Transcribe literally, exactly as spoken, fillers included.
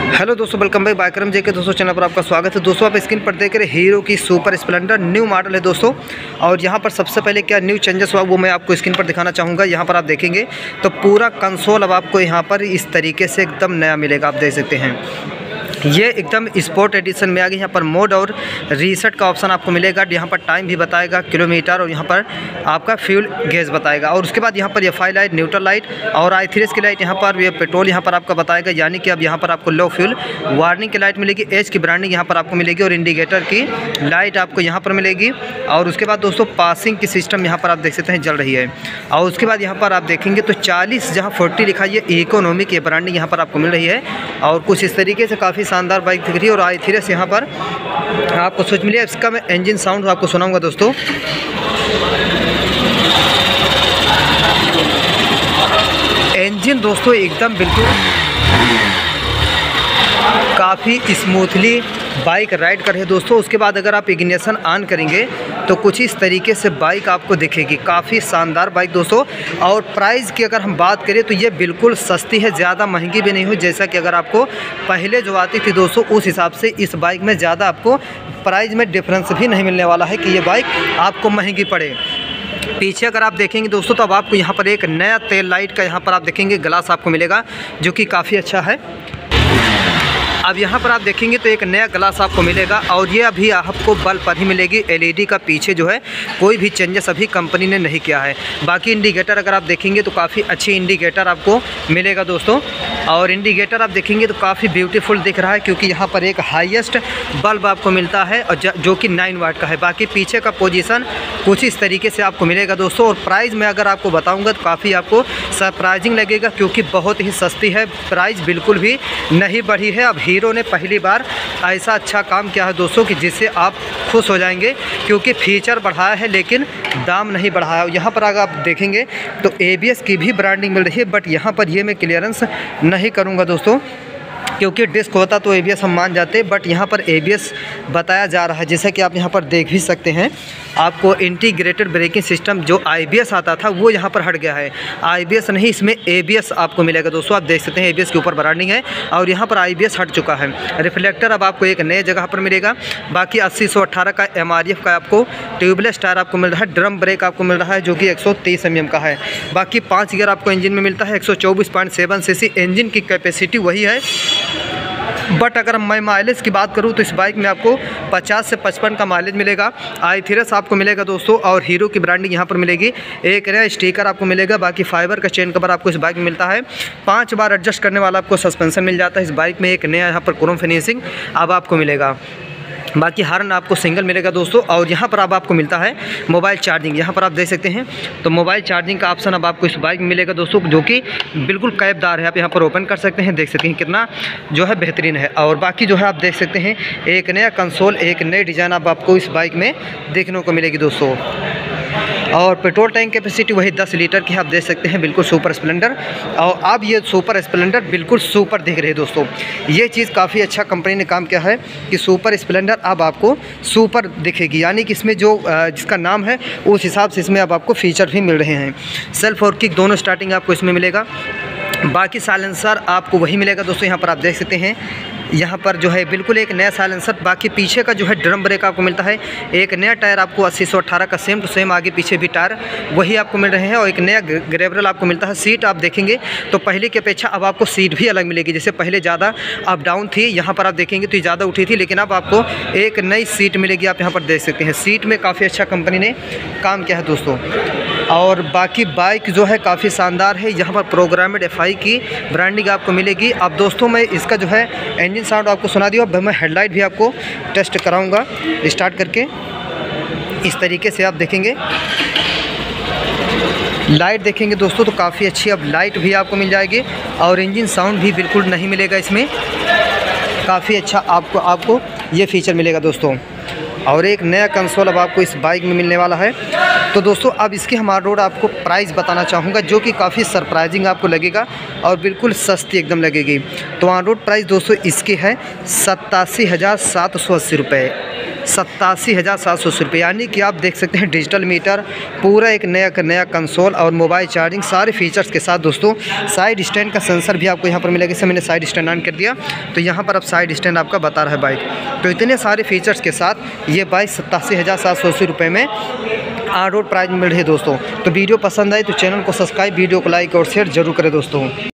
Hello दोस्तों, welcome back बाइकरम जे के दोस्तों चैनल पर आपका स्वागत है। दोस्तों आप स्क्रीन पर देख रहे हीरो की सुपर स्प्लेंडर न्यू मॉडल है दोस्तों। और यहाँ पर सबसे पहले क्या न्यू चेंजेस हुआ वो मैं आपको स्क्रीन पर दिखाना चाहूँगा। यहाँ पर आप देखेंगे तो पूरा कंसोल अब आपको यहाँ पर इस तरीके से एकदम नया मिलेगा। आप देख सकते हैं ये एकदम स्पोर्ट एडिशन में आ गई। यहाँ पर मोड और रीसेट का ऑप्शन आपको मिलेगा। यहाँ पर टाइम भी बताएगा, किलोमीटर, और यहाँ पर आपका फ्यूल गेज बताएगा। और उसके बाद यहाँ पर F I light, neutral light और आई थ्री एस की लाइट, यहाँ पर ये पेट्रोल यहाँ पर आपका बताएगा। यानी कि अब यहाँ पर आपको लो फ्यूल वार्निंग की लाइट मिलेगी, एज की ब्रांडिंग यहाँ पर आपको मिलेगी और इंडिकेटर की लाइट आपको यहाँ पर मिलेगी। और उसके बाद दोस्तों पासिंग की सिस्टम यहाँ पर आप देख सकते हैं जल रही है। और उसके बाद यहाँ पर आप देखेंगे तो चालीस जहाँ फोर्टी लिखा है, ये इकोनॉमी की ब्रांडिंग यहाँ पर आपको मिल रही है। और कुछ इस तरीके से काफ़ी शानदार बाइक दिख रही है। और आई थ्री एस यहाँ पर आपको सोच मिली है। इसका मैं इंजन साउंड आपको सुनाऊंगा दोस्तों। इंजन दोस्तों एकदम बिल्कुल काफ़ी स्मूथली बाइक राइड कर रही है दोस्तों। उसके बाद अगर आप इग्निशन ऑन करेंगे तो कुछ इस तरीके से बाइक आपको दिखेगी। काफ़ी शानदार बाइक दोस्तों। और प्राइस की अगर हम बात करें तो ये बिल्कुल सस्ती है, ज़्यादा महंगी भी नहीं हुई। जैसा कि अगर आपको पहले जो आती थी दोस्तों उस हिसाब से इस बाइक में ज़्यादा आपको प्राइस में डिफरेंस भी नहीं मिलने वाला है कि ये बाइक आपको महंगी पड़े। पीछे अगर आप देखेंगे दोस्तों तो अब आपको यहाँ पर एक नया तेल लाइट का यहाँ पर आप देखेंगे ग्लास आपको मिलेगा, जो कि काफ़ी अच्छा है। अब यहाँ पर आप देखेंगे तो एक नया ग्लास आपको मिलेगा। और ये अभी आपको बल्ब पर ही मिलेगी। एलईडी का पीछे जो है कोई भी चेंजेस अभी कंपनी ने नहीं किया है। बाकी इंडिकेटर अगर आप देखेंगे तो काफ़ी अच्छी इंडिकेटर आपको मिलेगा दोस्तों। और इंडिकेटर आप देखेंगे तो काफ़ी ब्यूटीफुल दिख रहा है, क्योंकि यहाँ पर एक हाईएस्ट बल्ब आपको मिलता है और जो कि नाइन वाट का है। बाकी पीछे का पोजीशन कुछ इस तरीके से आपको मिलेगा दोस्तों। और प्राइस में अगर आपको बताऊँगा तो काफ़ी आपको सरप्राइजिंग लगेगा, क्योंकि बहुत ही सस्ती है। प्राइस बिल्कुल भी नहीं बढ़ी है। अब हीरो ने पहली बार ऐसा अच्छा काम किया है दोस्तों कि जिससे आप खुश हो जाएंगे, क्योंकि फीचर बढ़ाया है लेकिन दाम नहीं बढ़ाया। यहाँ पर अगर आप देखेंगे तो एबीएस की भी ब्रांडिंग मिल रही है, बट यहाँ पर ये मैं क्लियरेंस नहीं करूँगा दोस्तों, क्योंकि डिस्क होता तो एबीएस हम मान जाते। बट यहाँ पर एबीएस बताया जा रहा है, जैसा कि आप यहाँ पर देख भी सकते हैं। आपको इंटीग्रेटेड ब्रेकिंग सिस्टम जो आईबीएस आता था वो यहाँ पर हट गया है। आईबीएस नहीं, इसमें एबीएस आपको मिलेगा दोस्तों। आप देख सकते हैं एबीएस के ऊपर ब्रांडिंग है और यहाँ पर आईबीएस हट चुका है। रिफ्लेक्टर अब आपको एक नए जगह पर मिलेगा। बाकी अस्सी सौ अट्ठारह का एमआरएफ का आपको ट्यूबलेस टायर आपको मिल रहा है। ड्रम ब्रेक आपको मिल रहा है जो कि एक सौ तीस एम एम का है। बाकी पाँच गियर आपको इंजन में मिलता है। एक सौ चौबीस point seven C C engine की कैपेसिटी वही है। बट अगर मैं माइलेज की बात करूं तो इस बाइक में आपको पचास से पचपन का माइलेज मिलेगा। आई थ्री एस आपको मिलेगा दोस्तों। और हीरो की ब्रांडिंग यहाँ पर मिलेगी। एक नया स्टिकर आपको मिलेगा। बाकी फाइबर का चेन कवर आपको इस बाइक में मिलता है। पाँच बार एडजस्ट करने वाला आपको सस्पेंशन मिल जाता है इस बाइक में। एक नया यहाँ पर क्रोम फिनिशिंग अब आपको मिलेगा। बाकी हार्न आपको सिंगल मिलेगा दोस्तों। और यहाँ पर अब आपको मिलता है मोबाइल चार्जिंग। यहाँ पर आप देख सकते हैं तो मोबाइल चार्जिंग का ऑप्शन अब आपको इस बाइक में मिलेगा दोस्तों, जो कि बिल्कुल कैबदार है। आप यहाँ पर ओपन कर सकते हैं, देख सकते हैं कितना जो है बेहतरीन है। और बाकी जो है आप देख सकते हैं एक नया कंसोल, एक नई डिज़ाइन अब आपको इस बाइक में देखने को मिलेगी दोस्तों। और पेट्रोल टैंक कैपेसिटी वही दस लीटर की आप देख सकते हैं, बिल्कुल सुपर स्प्लेंडर। और अब ये सुपर स्प्लेंडर बिल्कुल सुपर दिख रही है दोस्तों। ये चीज़ काफ़ी अच्छा कंपनी ने काम किया है कि सुपर स्प्लेंडर अब आपको सुपर दिखेगी। यानी कि इसमें जो जिसका नाम है उस हिसाब से इसमें अब आपको फीचर भी मिल रहे हैं। सेल्फ और किक दोनों स्टार्टिंग आपको इसमें मिलेगा। बाकी साइलेंसर आपको वही मिलेगा दोस्तों। यहाँ पर आप देख सकते हैं यहाँ पर जो है बिल्कुल एक नया साइलेंसर। बाकी पीछे का जो है ड्रम ब्रेक आपको मिलता है। एक नया टायर आपको अस्सी सौ अट्ठारह का सेम टू सेम आगे पीछे भी टायर वही आपको मिल रहे हैं। और एक नया ग्रेवरल आपको मिलता है। सीट आप देखेंगे तो पहले की अपेक्षा अब आपको सीट भी अलग मिलेगी। जैसे पहले ज़्यादा अप डाउन थी, यहाँ पर आप देखेंगे तो ज़्यादा उठी थी, लेकिन अब आपको एक नई सीट मिलेगी। आप यहाँ पर देख सकते हैं सीट में काफ़ी अच्छा कंपनी ने काम किया है दोस्तों। और बाकी बाइक जो है काफ़ी शानदार है। यहाँ पर प्रोग्रामेड एफ आई की ब्रांडिंग आपको मिलेगी। अब दोस्तों मैं इसका जो है इंजन साउंड आपको सुना दिया। अब मैं हेडलाइट भी आपको टेस्ट कराऊंगा स्टार्ट करके। इस तरीके से आप देखेंगे लाइट देखेंगे दोस्तों तो काफ़ी अच्छी अब लाइट भी आपको मिल जाएगी। और इंजन साउंड भी बिल्कुल नहीं मिलेगा इसमें। काफ़ी अच्छा आपको आपको ये फीचर मिलेगा दोस्तों। और एक नया कंसोल अब आपको इस बाइक में मिलने वाला है। तो दोस्तों अब इसकी हम ऑन रोड आपको प्राइस बताना चाहूँगा, जो कि काफ़ी सरप्राइजिंग आपको लगेगा और बिल्कुल सस्ती एकदम लगेगी। तो ऑन रोड प्राइस दोस्तों इसकी है सत्तासी हज़ार सात सौ अस्सी रुपये। सत्तासी हज़ार सात सौ अस्सी रुपये। यानी कि आप देख सकते हैं डिजिटल मीटर, पूरा एक नया नया कंसोल और मोबाइल चार्जिंग सारे फीचर्स के साथ दोस्तों। साइड स्टैंड का सेंसर भी आपको यहाँ पर मिलेगा। इससे मैंने साइड स्टैंड ऑन कर दिया तो यहाँ पर अब साइड स्टैंड आपका बता रहा है बाइक। तो इतने सारे फीचर्स के साथ ये बाइक सत्तासी हज़ार सात सौ अस्सी रुपये में ऑन रोड प्राइस में मिल रही है दोस्तों। तो वीडियो पसंद आए तो चैनल को सब्सक्राइब, वीडियो को लाइक और शेयर जरूर करें दोस्तों।